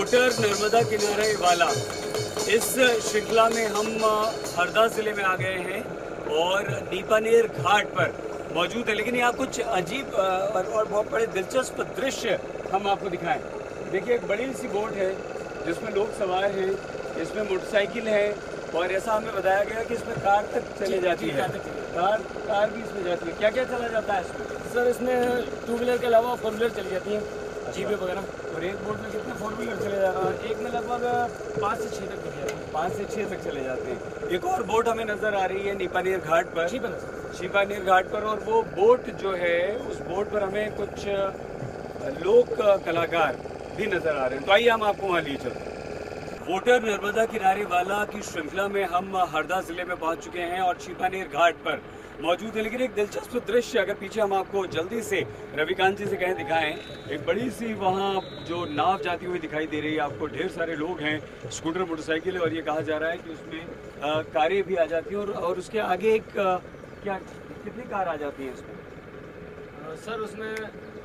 Voter Narmada किनारे वाला, इस श्रृंखला में हम हरदा जिले में आ गए हैं और नीपानेर घाट पर मौजूद है। लेकिन यहाँ कुछ अजीब और बहुत बड़े दिलचस्प दृश्य हम आपको दिखाएं। देखिए, एक बड़ी सी बोट है जिसमें लोग सवार हैं, इसमें मोटरसाइकिल है और ऐसा हमें बताया गया कि इसमें कार तक चली जाती है। कार भी इसमें जाती है। क्या क्या चला जाता है इसमें? सर, इसमें 2 व्हीलर के अलावा 4 व्हीलर चली जाती हैं, जीपे वगैरह। और एक बोट में कितने 4 व्हीलर चले जाते हैं? एक में लगभग 5 से 6 तक चली जाती है। 5 से 6 तक चले जाते हैं। एक और बोट हमें नजर आ रही है नीपानेर घाट पर, शीपानेर घाट पर, और वो बोट जो है उस बोट पर हमें कुछ लोक कलाकार भी नजर आ रहे हैं। तो आइए हम आपको वहाँ लिए चलते हैं। वोटर नर्मदा किनारे वाला की श्रृंखला में हम हरदा जिले में पहुंच चुके हैं और शीपानेर घाट पर मौजूद है। लेकिन एक दिलचस्प दृश्य, अगर पीछे हम आपको जल्दी से रविकांत जी से कहें दिखाएं, एक बड़ी सी वहाँ जो नाव जाती हुई दिखाई दे रही है आपको। ढेर सारे लोग हैं, स्कूटर, मोटरसाइकिल, और ये कहा जा रहा है कि उसमें कारें भी आ जाती हैं और उसके आगे एक क्या कितनी कार आ जाती हैं इसमें? सर उसमें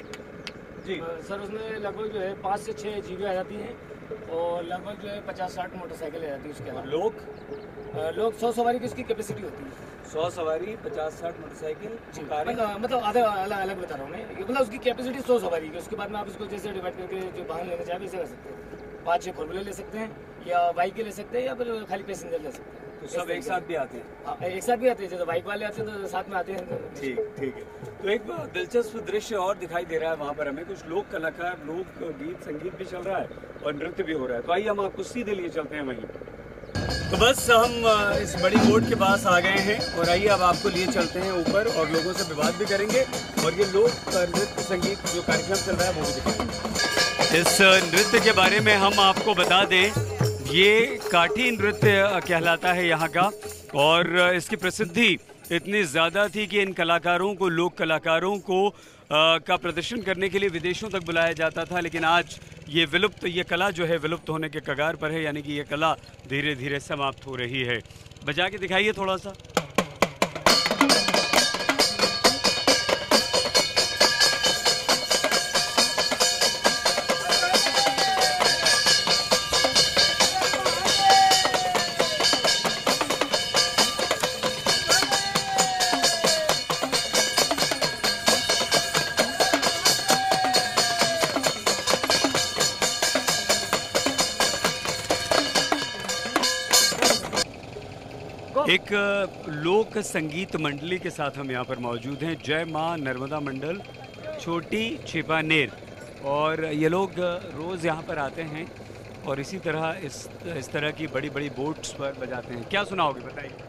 जी सर उसमें लगभग जो है 5 से 6 जीबी आ जाती हैं और लगभग जो है 50-60 मोटरसाइकिल आ जाती है। उसके अलावा लोग 100 सवारी की उसकी कैपेसिटी होती है। 100 सवारी, 50-60 मोटरसाइकिल, मतलब आधा अलग बता रहा हूँ मैं। मतलब उसकी कैपेसिटी 100 सवारी की। उसके बाद में आप इसको जैसे डिवाइड करके जो वाहन लेना चाहे वैसे कर सकते हैं। 5-6 4 व्हीलर ले सकते हैं या बाइक के ले सकते हैं या फिर खाली पैसेंजर ले सकते हैं। तो सब एक साथ भी आते हैं? हाँ, एक साथ भी आते हैं। जैसे बाइक वाले आते हैं तो साथ में आते हैं। ठीक है। तो एक दिलचस्प दृश्य और दिखाई दे रहा है वहाँ पर हमें। कुछ लोक कलाकार, लोक गीत, संगीत भी चल रहा है और नृत्य भी हो रहा है। तो आइए हम आपको सीधे लिए चलते हैं वहीं। तो बस हम इस बड़ी बोट के पास आ गए हैं और आइए अब आपको लिए चलते हैं ऊपर और लोगों से विवाद भी करेंगे और ये लोक नृत्य संगीत जो कार्यक्रम चल रहा है वो भी दिखाएंगे। इस नृत्य के बारे में हम आपको बता दें, ये काठी नृत्य कहलाता है यहाँ का, और इसकी प्रसिद्धि इतनी ज़्यादा थी कि इन कलाकारों को, लोक कलाकारों को का प्रदर्शन करने के लिए विदेशों तक बुलाया जाता था। लेकिन आज ये कला जो है विलुप्त होने के कगार पर है, यानी कि ये कला धीरे धीरे समाप्त हो रही है। बजा के दिखाइए थोड़ा सा। एक लोक संगीत मंडली के साथ हम यहाँ पर मौजूद हैं, जय माँ नर्मदा मंडल छोटी छिपानेर, और ये लोग रोज़ यहाँ पर आते हैं और इसी तरह इस तरह की बड़ी बड़ी बोट्स पर बजाते हैं। क्या सुनाओगे, बताइए।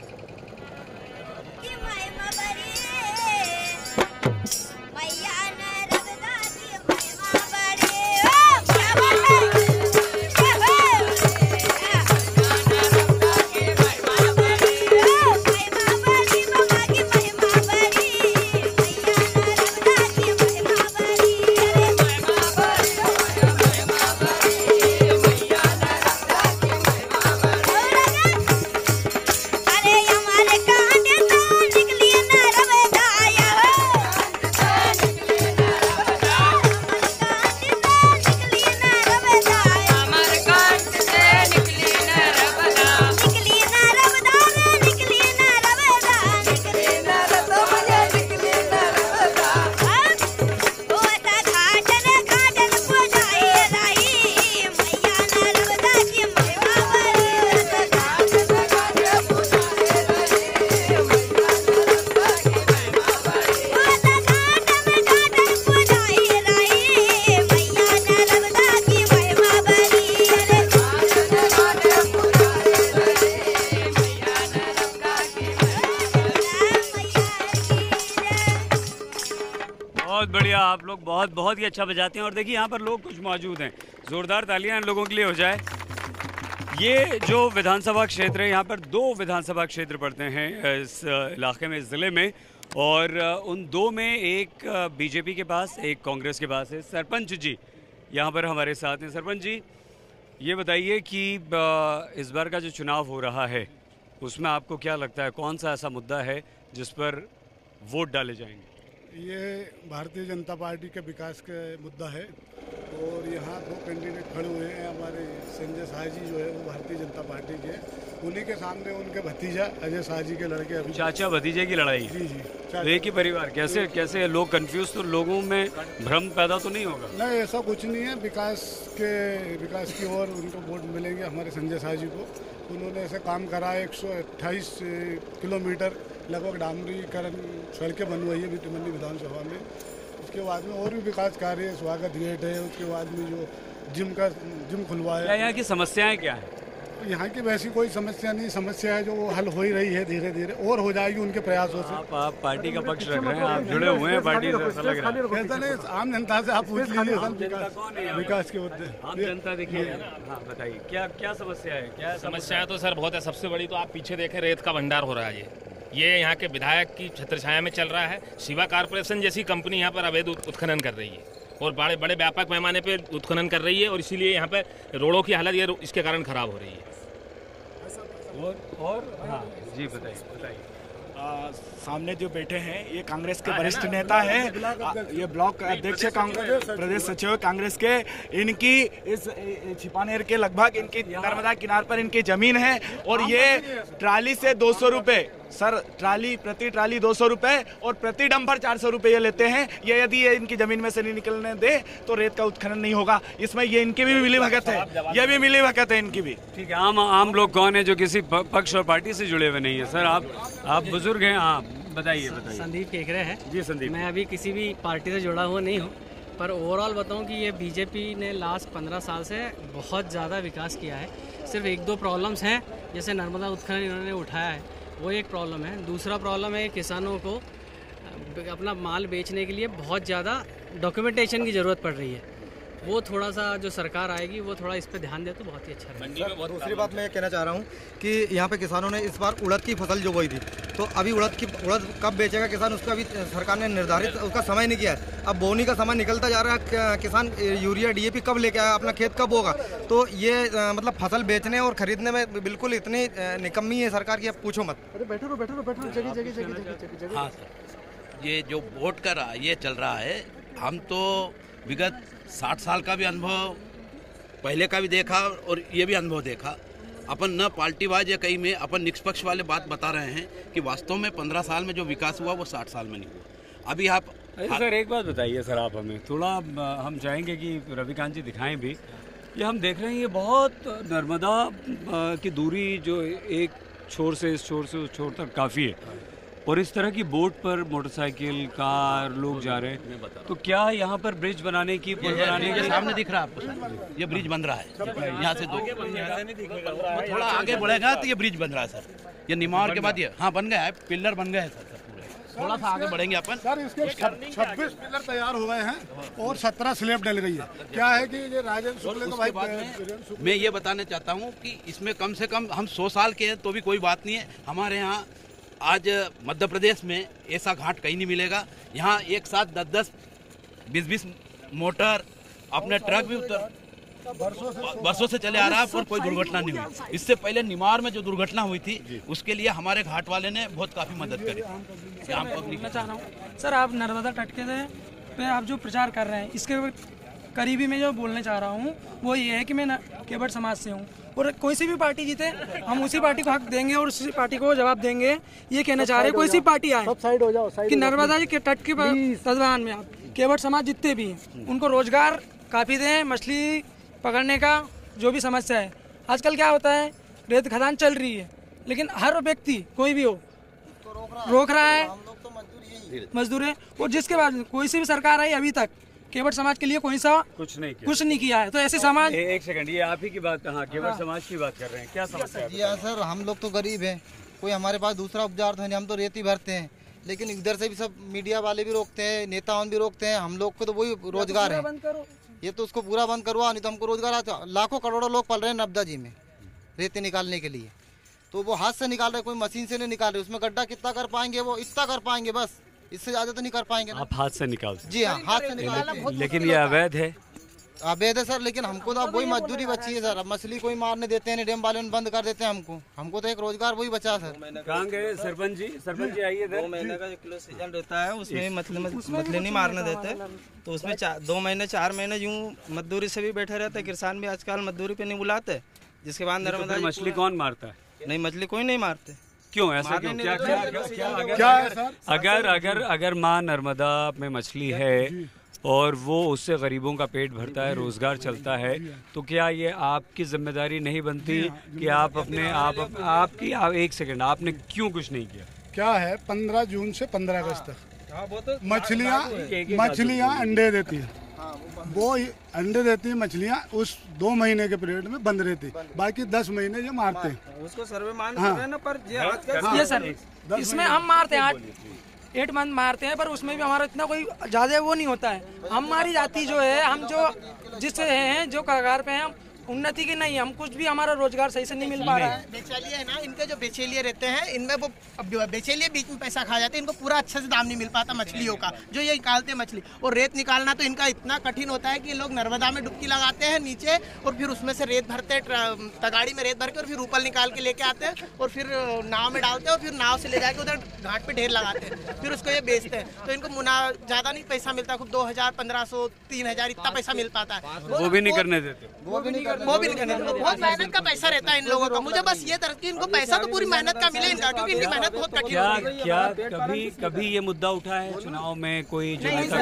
बहुत बढ़िया, आप लोग बहुत ही अच्छा बजाते हैं। और देखिए यहाँ पर लोग कुछ मौजूद हैं, जोरदार तालियां इन लोगों के लिए हो जाए। ये जो विधानसभा क्षेत्र है, यहाँ पर 2 विधानसभा क्षेत्र पड़ते हैं इस इलाके में, इस ज़िले में, और उन 2 में एक बीजेपी के पास, एक कांग्रेस के पास है। सरपंच जी यहाँ पर हमारे साथ हैं। सरपंच जी, ये बताइए कि इस बार का जो चुनाव हो रहा है उसमें आपको क्या लगता है, कौन सा ऐसा मुद्दा है जिस पर वोट डाले जाएंगे? ये भारतीय जनता पार्टी के विकास के मुद्दा है और यहाँ 2 कैंडिडेट खड़े हुए हैं। हमारे संजय शाह जी जो है वो भारतीय जनता पार्टी के, उन्हीं के सामने उनके भतीजा अजय शाह जी के लड़के अभी। चाचा भतीजे की लड़ाई है। जी जी, तो एक ही परिवार, कैसे कैसे लोग कंफ्यूज, तो लोगों में भ्रम पैदा तो नहीं होगा? नहीं, ऐसा कुछ नहीं है। विकास की ओर उनको वोट मिलेंगे हमारे संजय शाह जी को। उन्होंने ऐसे काम करा है, 128 किलोमीटर लगभग डामरीकरण सड़कें बनवाई है भिट्टीमंडी विधानसभा में। उसके बाद में और भी विकास कार्य है, स्वागत गेट है, उसके बाद में जो जिम खुलवाया। क्या यहाँ की समस्याएं क्या है? यहाँ की वैसी कोई समस्या नहीं, समस्या है जो वो हल हो ही रही है, धीरे धीरे और हो जाएगी उनके प्रयासों से। आप पार्टी का पक्ष रख रहे हैं, आप जुड़े हुए हैं पार्टी से, ऐसा लग रहा है। ऐसा नहीं, आम जनता से आप पूछ लीजिए विकास के मुद्दे। आम जनता देखिए, हाँ बताइए क्या क्या समस्या है? क्या समस्या तो सर बहुत है। सबसे बड़ी तो आप पीछे देखें, रेत का भंडार हो रहा है। ये यहाँ के विधायक की छत्रछाया में चल रहा है। शिवा कारपोरेशन जैसी कंपनी यहाँ पर अवैध उत्खनन कर रही है और बड़े बड़े व्यापक पैमाने पे उत्खनन कर रही है, और इसीलिए यहाँ पे रोडों की हालत ये इसके कारण खराब हो रही है। और हाँ जी बताइए। सामने जो बैठे हैं ये कांग्रेस के वरिष्ठ नेता हैं, ये ब्लॉक अध्यक्ष कांग्रेस, प्रदेश सचिव कांग्रेस के। इनकी इस छिपानेर के लगभग इनकी नर्मदा किनार पर इनकी जमीन है, और ये ट्राली से 200 रुपये सर, प्रति ट्राली 200 रुपये और प्रति डंपर 400 रुपये ये लेते हैं। ये यदि ये इनकी जमीन में से नहीं निकलने दे तो रेत का उत्खनन नहीं होगा। इसमें ये इनकी भी मिली भगत है, ये भी मिली भगत है इनकी भी। ठीक है, आम लोग कौन है जो किसी पक्ष और पार्टी से जुड़े हुए नहीं है? सर आप बुजुर्ग हैं, हाँ बताइए। संदीप केकरे हैं जी। संदीप, मैं अभी किसी भी पार्टी से जुड़ा हुआ नहीं हूँ, पर ओवरऑल बताऊँ कि ये बीजेपी ने लास्ट 15 साल से बहुत ज़्यादा विकास किया है। सिर्फ 1-2 प्रॉब्लम्स हैं, जैसे नर्मदा उत्खनन इन्होंने उठाया है, वो एक प्रॉब्लम है। दूसरा प्रॉब्लम है किसानों को अपना माल बेचने के लिए बहुत ज़्यादा डॉक्यूमेंटेशन की ज़रूरत पड़ रही है। वो थोड़ा सा जो सरकार आएगी वो थोड़ा इस पे ध्यान दे तो बहुत ही अच्छा रहेगा। दूसरी बात मैं ये कहना चाह रहा हूँ कि यहाँ पे किसानों ने इस बार उड़द की फसल जो बोई थी, तो अभी उड़द कब बेचेगा किसान, उसका अभी सरकार ने निर्धारित उसका समय नहीं किया है। अब बोनी का समय निकलता जा रहा है, किसान यूरिया DAP कब लेके आया, अपना खेत कब होगा। तो ये मतलब फसल बेचने और खरीदने में बिल्कुल इतनी निकम्मी है सरकार की, अब पूछो मत। अरे बैठो जगह। हाँ सर, ये जो वोट का ये चल रहा है, हम तो विगत 60 साल का भी अनुभव पहले का भी देखा और ये भी अनुभव देखा। अपन न पार्टीवाज या कहीं में अपन निष्पक्ष वाले बात बता रहे हैं कि वास्तव में 15 साल में जो विकास हुआ वो 60 साल में नहीं हुआ। अभी आप सर एक बात बताइए सर, आप हमें थोड़ा, हम चाहेंगे कि रविकांत जी दिखाएं भी। ये हम देख रहे हैं, ये बहुत नर्मदा की दूरी जो एक छोर से इस छोर से उस छोर तक काफ़ी है, और इस तरह की बोट पर मोटरसाइकिल, कार लोग जा रहे हैं। तो क्या यहाँ पर ब्रिज बनाने की, पुल बनाने के सामने दिख रहा है आपको सर, ये ब्रिज बन रहा है। यहाँ से थोड़ा आगे बढ़ेगा तो ये ब्रिज बन रहा है सर। ये निमाड़ के बाद ये हाँ बन गया है, पिलर बन गए हैं सर। थोड़ा सा आगे बढ़ेंगे अपन सर, इसके 26 पिलर तैयार हो गए हैं और 17 स्लैब डल गई है। क्या है कि ये राजेंद्र शुक्ल का भाई, मैं ये बताना चाहता हूँ कि इसमें कम से कम हम 100 साल के हैं तो भी कोई बात नहीं है। हमारे यहाँ आज मध्य प्रदेश में ऐसा घाट कहीं नहीं मिलेगा। यहाँ एक साथ 10-10, 20-20 मोटर, अपने ट्रक भी बरसों से चले आ रहा है और कोई दुर्घटना नहीं हुई। इससे पहले निमाड़ में जो दुर्घटना हुई थी उसके लिए हमारे घाट वाले ने बहुत काफी मदद करी। मैं चाह रहा हूँ सर, आप नर्मदा तट के पे आप जो प्रचार कर रहे हैं, इसके करीबी में जो बोलना चाह रहा हूँ वो ये है कि मैं केवट समाज से हूँ, और कोई सी भी पार्टी जीते हम उसी पार्टी को हक देंगे और उसी पार्टी को जवाब देंगे। ये कहना चाह रहे हैं कोई सी पार्टी आए साइड हो जाओ, कि नर्मदा जी के तट के तटबंध में आप केवट समाज जितने भी हैं उनको रोजगार काफ़ी दें, मछली पकड़ने का जो भी समस्या है। आजकल क्या होता है, रेत खदान चल रही है लेकिन हर व्यक्ति कोई भी हो रोक रहा है, मजदूर है। और जिसके बाद कोई सी भी सरकार आई अभी तक केवट समाज के लिए कोई सा कुछ नहीं किया है। तो ऐसे समाज, एक सेकंड, ये आप ही की बात, हाँ केवट समाज की बात कर रहे हैं, क्या समस्या है? जी हाँ सर, हम लोग तो गरीब हैं, कोई हमारे पास दूसरा उपजार तो नहीं, हम तो रेत ही भरते हैं। लेकिन इधर से भी सब मीडिया वाले भी रोकते हैं, नेता भी रोकते हैं, हम लोग को तो वही रोजगार है। ये तो उसको पूरा बंद करवा, नहीं तो हमको रोजगार आता। लाखों करोड़ों लोग पल रहे हैं नर्मदा जी में रेती निकालने के लिए, तो वो हाथ से निकाल रहे, कोई मशीन से नहीं निकाल रहे। उसमें गड्ढा कितना कर पाएंगे, वो इतना कर पाएंगे, बस इससे ज्यादा तो नहीं कर पाएंगे ना। आप हाथ से निकाल सकते? जी हाँ, हाथ से निकाल। लेकिन ये अवैध है। अवैध है सर, लेकिन हमको तो अब वही मजदूरी बची है सर। अब मछली कोई मारने देते हैं, डैम वाले बंद कर देते हैं हमको तो एक रोजगार वही बचा सर। कहाँ गए सरपंच जी? सरपंच जी आइए। 2 महीने का 1 किलो सीजन रहता है, उसमें मछली नहीं मारने देते, तो उसमें 2 महीने 4 महीने यूँ मजदूरी से भी बैठे रहते। किसान भी आजकल मजदूरी पे नहीं बुलाते, जिसके बाद नर्मदा मछली कौन मारता है? नहीं, मछली कोई नहीं मारते। क्यों ऐसा क्यों? अगर माँ नर्मदा में मछली है और वो उससे गरीबों का पेट भरता है, रोजगार चलता है, तो क्या ये आपकी जिम्मेदारी नहीं बनती कि आप अपने आप एक सेकंड, आपने क्यों कुछ नहीं किया? क्या है 15 जून से 15 अगस्त तक मछलियाँ अंडे देती है, वो अंडे देती है मछलियाँ, उस 2 महीने के पीरियड में बंद रहती, बाकी 10 महीने ये मारते हैं। उसको सर्वे मान कर रहे हैं ना, पर ये सर इसमें हम मारते हैं 8 मंथ मारते हैं, पर उसमें भी हमारा इतना कोई ज्यादा वो नहीं होता है। हमारी जाति जो है, हम जो जिससे हैं, जो कगार पे हैं, हम उन्नति की नहीं, हम कुछ भी हमारा रोजगार सही से नहीं मिल पा रहा है। बेचैलिए है ना, इनके जो बेचैलिए रहते हैं, इनमें वो बेचैलिए बीच में पैसा खा जाते हैं, इनको पूरा अच्छे से दाम नहीं मिल पाता मछलियों का, जो ये निकालते हैं मछली। और रेत निकालना तो इनका इतना कठिन होता है कि लोग नर्मदा में डुबकी लगाते हैं नीचे, और फिर उसमें से रेत भरते हैं, तगाड़ी में रेत भर के, और फिर ऊपर निकाल के लेके आते हैं, और फिर नाव में डालते हैं, और फिर नाव से ले जाके उधर घाट पे ढेर लगाते हैं, फिर उसको ये बेचते हैं। तो इनको मुना ज्यादा नहीं पैसा मिलता, खूब 2000, 1500, 3000 इतना पैसा मिल पाता है। वो भी नहीं करने देते, वो भी नहीं करने देते। बहुत मेहनत का पैसा रहता है इन लोगों का। मुझे बस ये तरह इनको पैसा तो पूरी मेहनत का मिले इनका, क्योंकि इनकी मेहनत बहुत कठिन होती है। क्या कभी ये मुद्दा उठा है चुनाव में? कोई इससे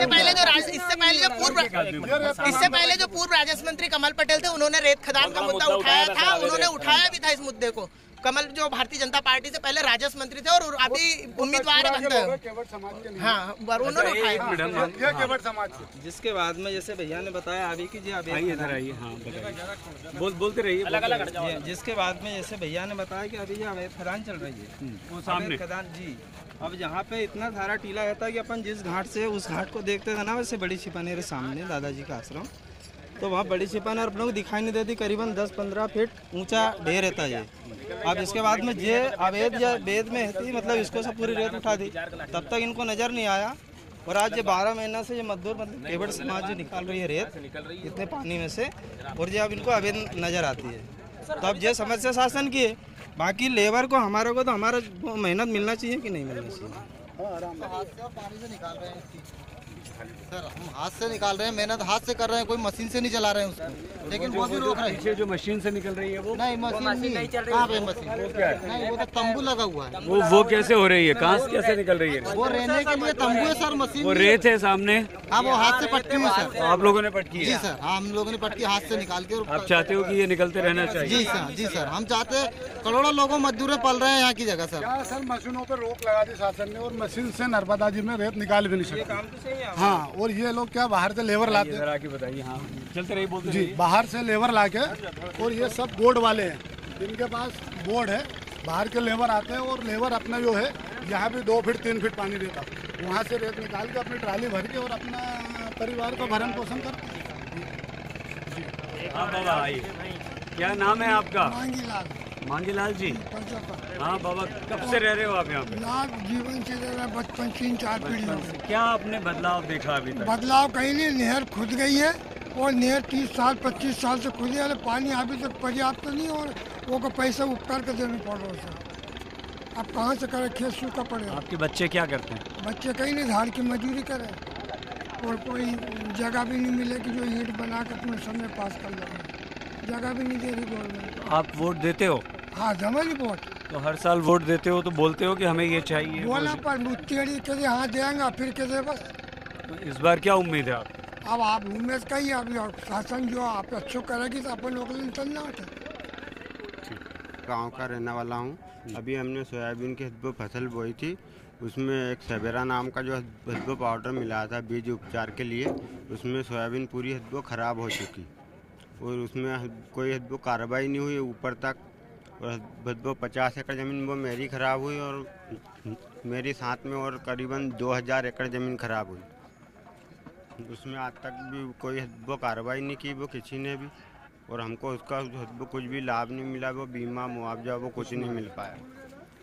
पहले जो पूर्व राजस्व मंत्री कमल पटेल थे, उन्होंने रेत खदान का मुद्दा उठाया था, उन्होंने उठाया भी था इस मुद्दे को। कमल जो भारतीय जनता पार्टी से पहले राजस्व मंत्री थे और अभी उम्मीदवार बनते हैं। हाँ, उन्होंने उठाया। जिसके बाद में जैसे भैया ने बताया अभी की इधर आइए, हाँ बताइए, बोलते रहिए। जिसके बाद में जैसे भैया ने बताया कि अभी ये अवैध खदान चल रही है, वो सामने खदान जी। अब यहाँ पे इतना सारा टीला रहता है कि अपन जिस घाट से उस घाट को देखते थे ना, वैसे बड़ी छिपानेर सामने दादाजी का आश्रम, तो वहाँ बड़ी छिपानेर अपनों को दिखाई नहीं देती। करीबन 10-15 फीट ऊंचा ढेर रहता है। अब इसके बाद में ये अवैध या वेद में थी, मतलब इसको सब पूरी रेत उठा दी, तब तक इनको नज़र नहीं आया। और आज ये 12 महीना से ये मजदूर मतलब केवट समाज जो निकाल रही है रेत इतने पानी में से, और ये अब इनको अवैध नज़र आती है। तो अब ये समस्या शासन की है, बाकी लेबर को हमारे को तो हमारा मेहनत मिलना चाहिए कि नहीं मिलना चाहिए। पानी से निकाल रहे हैं सर, हम हाथ से निकाल रहे हैं, मेहनत हाथ से कर रहे हैं, कोई मशीन से नहीं चला रहे हैं उसको, लेकिन वो भी रोक रहे हैं। जो मशीन से निकल रही है वो नहीं, मशीन नहीं चल रही है। मशीन वो क्या है? नहीं, वो तो तंबू लगा हुआ है। वो कैसे हो रही है? कहाँ से कैसे निकल रही है? वो रहने के लिए तंबू है सर, मशीन वो रेत है सामने। हाँ, वो हाथ से पटकी हुई सर। आप लोगों ने पटकी? जी सर, हाँ, हम लोगों ने पटकी हाथ से निकाल के। आप चाहते हो कि ये निकलते रहना चाहिए? जी सर, हम चाहते हैं। करोड़ों लोगों मजदूर पल रहे हैं यहाँ की जगह सर। क्या सर, मशीनों पर रोक लगा दी शासन ने, और मशीन से नर्मदा जी में रेत निकाल भी नहीं सकते। हाँ, और ये लोग क्या बाहर से लेबर लाते हैं? आगे बताइए। हाँ, चलते रहिए, बोलते जी, बाहर से लेबर लाके, और ये सब बोर्ड वाले हैं, इनके पास बोर्ड है, बाहर के लेबर आते हैं, और लेबर अपना जो है यहाँ भी 2 फीट 3 फीट पानी रहता है, वहाँ से रेत निकाल के अपनी ट्राली भर के और अपना परिवार का भरण पोषण करते हैं। हाँ बाबा आइए, क्या नाम है आपका? मांगीलाल जी। हाँ बाबा, कब से रह रहे हो आप यहाँ पे? जीवन से रह रहे, बचपन 3-4 पीढ़ियों से। क्या आपने बदलाव देखा अभी तक? बदलाव कहीं नहीं, नहर खुद गई है, और नहर 30 साल 25 साल से खुद है, पानी अभी तक पर्याप्त तो नहीं, और वो को पैसा उपकार कर देना पड़ रहा है सर। अब कहाँ से करें, खेत सूखा पड़ेगा। आपके बच्चे क्या करते हैं? बच्चे कहीं नहीं, झाड़ की मजदूरी करें, और कोई जगह भी नहीं मिले कि जो ईंट बना कर तुम्हें समय पास कर लेंगे, जगह भी नहीं दे रही गवर्नमेंट। आप वोट देते हो? हाँ, जमा वोट तो हर साल वोट देते हो, तो बोलते हो कि हमें ये चाहिए, बोला पर टेढ़ी कैसे हाथ देंगे, फिर कैसे बस। इस बार क्या उम्मीद है आप? अब आप उम्मीद का ही, अब शासन जो आप अच्छो करेगी तो अपन लोग चलना होता। गांव का रहने वाला हूँ। अभी हमने सोयाबीन की हदबो फसल बोई थी, उसमें एक सवेरा नाम का जो हदबो पाउडर मिला था बीज उपचार के लिए, उसमें सोयाबीन पूरी हदबो ख़राब हो चुकी, और उसमें कोई हदबो कार्रवाई नहीं हुई ऊपर तक, और हदबो 50 एकड़ ज़मीन वो मेरी ख़राब हुई, और मेरी साथ में और करीबन 2000 एकड़ ज़मीन ख़राब हुई। उसमें आज तक भी कोई हदबो कार्रवाई नहीं की वो किसी ने भी, और हमको उसका हदबो कुछ भी लाभ नहीं मिला, वो बीमा मुआवजा वो कुछ नहीं मिल पाया।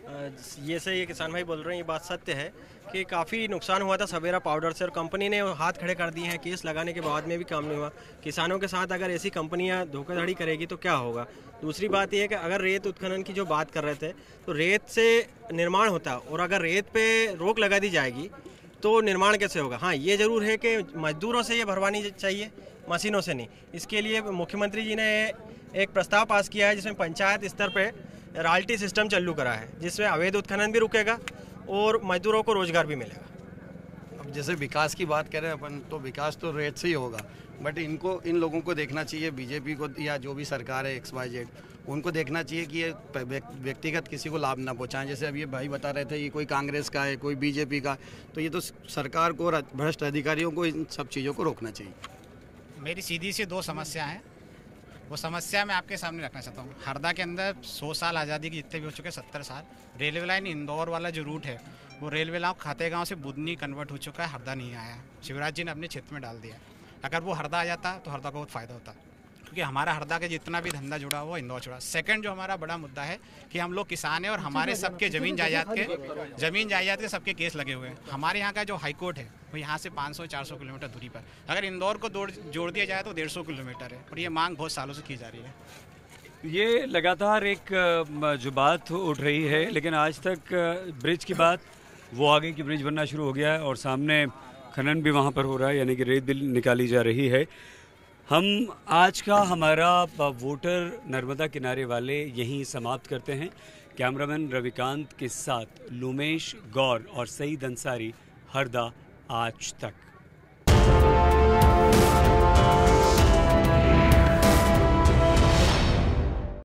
ये से ये किसान भाई बोल रहे हैं, ये बात सत्य है कि काफ़ी नुकसान हुआ था सवेरा पाउडर से और कंपनी ने हाथ खड़े कर दिए हैं। केस लगाने के बाद में भी काम नहीं हुआ। किसानों के साथ अगर ऐसी कंपनियां धोखाधड़ी करेगी तो क्या होगा। दूसरी बात यह है कि अगर रेत उत्खनन की जो बात कर रहे थे तो रेत से निर्माण होता है और अगर रेत पे रोक लगा दी जाएगी तो निर्माण कैसे होगा। हाँ, ये ज़रूर है कि मजदूरों से ये भरवानी चाहिए, मशीनों से नहीं। इसके लिए मुख्यमंत्री जी ने एक प्रस्ताव पास किया है जिसमें पंचायत स्तर पे रॉयल्टी सिस्टम चालू करा है, जिसमें अवैध उत्खनन भी रुकेगा और मजदूरों को रोजगार भी मिलेगा। अब जैसे विकास की बात करें अपन, तो विकास तो रेत से ही होगा, बट इन लोगों को देखना चाहिए, बीजेपी को या जो भी सरकार है XYZ, उनको देखना चाहिए कि ये व्यक्तिगत किसी को लाभ ना पहुंचाएं। जैसे अब ये भाई बता रहे थे ये कोई कांग्रेस का है, कोई बीजेपी का, तो ये तो सरकार को और भ्रष्ट अधिकारियों को इन सब चीज़ों को रोकना चाहिए। मेरी सीधी सी 2 समस्या हैं, वो समस्या मैं आपके सामने रखना चाहता हूँ। हरदा के अंदर 100 साल आज़ादी के जितने भी हो चुके, 70 साल, रेलवे लाइन इंदौर वाला जो रूट है वो रेलवे लाइन खातेगांव से बुधनी कन्वर्ट हो चुका है, हरदा नहीं आया। शिवराज जी ने अपने क्षेत्र में डाल दिया। अगर वो हरदा आ जाता तो हरदा को बहुत फ़ायदा होता, क्योंकि हमारा हरदा का जितना भी धंधा जुड़ा हुआ इंदौर जुड़ा। सेकंड जो हमारा बड़ा मुद्दा है कि हम लोग किसान हैं और हमारे सबके ज़मीन जायदाद के सबके केस लगे हुए हैं। हमारे यहाँ का जो हाई कोर्ट है वो यहाँ से 500-400 किलोमीटर दूरी पर, अगर इंदौर को जोड़ दिया जाए तो 150 किलोमीटर है, और ये मांग बहुत सालों से की जा रही है। ये लगातार एक जो बात उठ रही है, लेकिन आज तक ब्रिज की बात, वो आगे की ब्रिज बनना शुरू हो गया है और सामने खनन भी वहाँ पर हो रहा है, यानी कि रेत भी निकाली जा रही है। हम आज का हमारा वोटर नर्मदा किनारे वाले यहीं समाप्त करते हैं। कैमरामैन रविकांत के साथ लुमेश गौर और सईद अंसारी, हरदा आज तक।